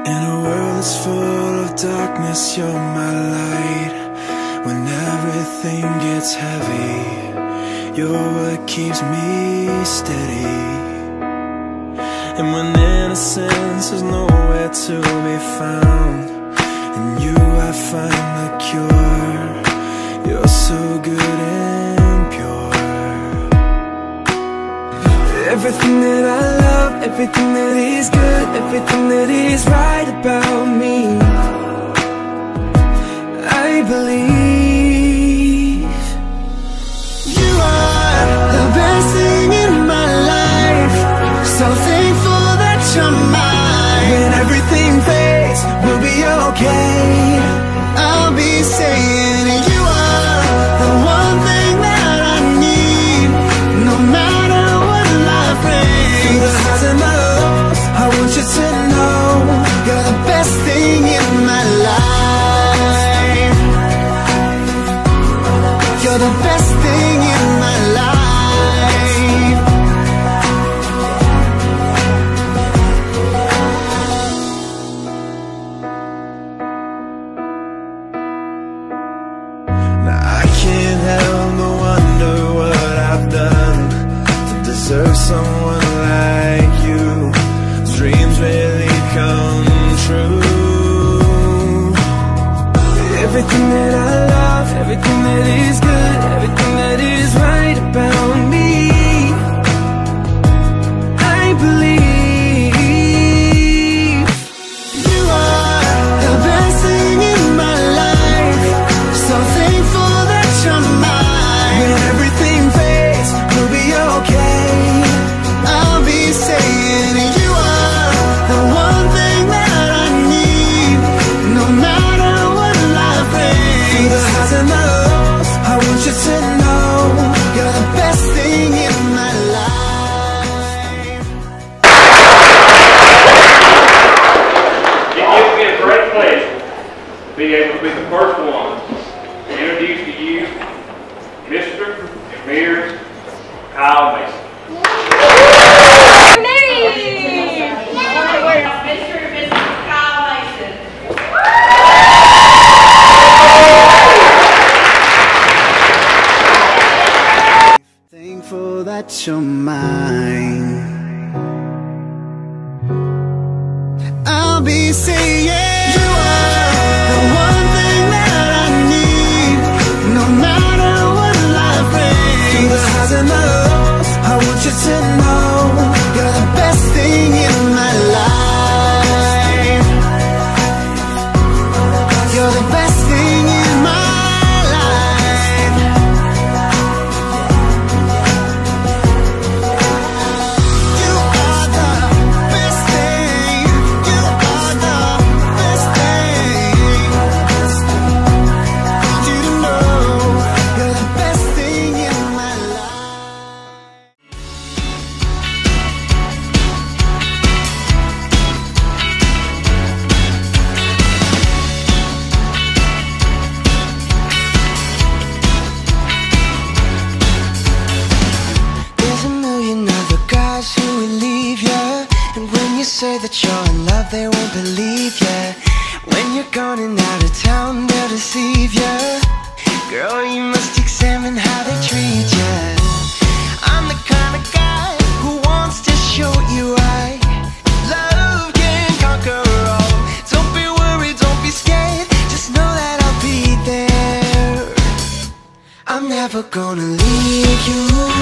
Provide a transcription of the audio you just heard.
In a world that's full of darkness, you're my light. When everything gets heavy, you're what keeps me steady. And when innocence is nowhere to be found, in you I find the cure. You're so good and pure. Everything that I love, everything that is good, everything that is right about me, I believe. You are the best thing in my life, so thankful that you're mine. When everything fades, we'll be okay. I'll be saying you are the one thing that I need, no matter what life brings. Through the highs and the lows, I want you to know you're the best thing in my life. You're the best thing in my life. Now I can't help but wonder what I've done to deserve someone like you. Dreams really come true. Everything that I love, everything that is good, everything that is right about me, I believe. You are the best thing in my life, so thankful that you're mine. When everything fades, we'll be okay. I'll be saying you are the one thing that I need, no matter what life brings. Through the highs and the lows, I want you to know you're the best thing in my life. It gives me a great pleasure to be able to be the first one to introduce to you Mr. and Ms. Kyle Mason. Mr. and Mrs. Kyle Mason. Thankful that you're mine. I'll be saying you are the one thing that I need, no matter what life brings. Through the highs and the lows, I want you to know you're the best thing in my life. You're the best thing in my life. You are the best thing. You are the best thing. I want you to know you're the best thing in my life. There's a million other guys who will leave ya, and when you say that you're in love, they won't believe ya. When you're gone and out of town, they'll deceive ya. Girl, you must examine how they treat ya. I'm the kind of guy who wants to show you why love can conquer all. Don't be worried, don't be scared, just know that I'll be there. I'm never gonna leave you.